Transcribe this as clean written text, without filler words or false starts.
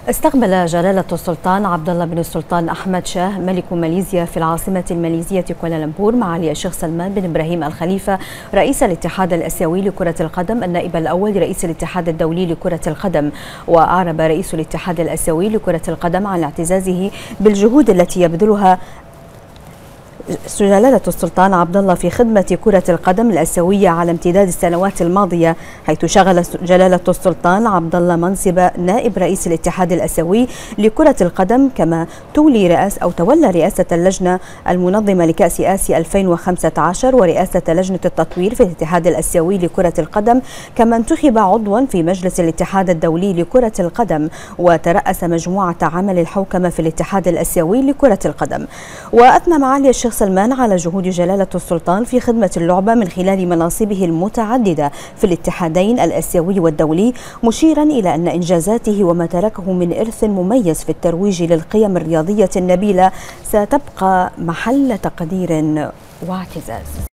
استقبل جلالة السلطان عبد الله بن السلطان أحمد شاه ملك ماليزيا في العاصمة الماليزية كوالالمبور معالي الشيخ سلمان بن إبراهيم الخليفة رئيس الاتحاد الآسيوي لكرة القدم النائب الأول لرئيس الاتحاد الدولي لكرة القدم. وأعرب رئيس الاتحاد الآسيوي لكرة القدم عن اعتزازه بالجهود التي يبذلها جلالة السلطان عبد الله في خدمة كرة القدم الآسيوية على امتداد السنوات الماضية، حيث شغل جلالة السلطان عبد الله منصب نائب رئيس الاتحاد الآسيوي لكرة القدم، كما تولى رئاسة اللجنة المنظمة لكأس آسيا 2015 ورئاسة لجنة التطوير في الاتحاد الآسيوي لكرة القدم، كما انتخب عضوا في مجلس الاتحاد الدولي لكرة القدم، وترأس مجموعة عمل الحوكمة في الاتحاد الآسيوي لكرة القدم. وأثنى معالي الشيخ سلمان على جهود جلالة السلطان في خدمة اللعبة من خلال مناصبه المتعددة في الاتحادين الآسيوي والدولي، مشيرا إلى أن إنجازاته وما تركه من إرث مميز في الترويج للقيم الرياضية النبيلة ستبقى محل تقدير واعتزاز.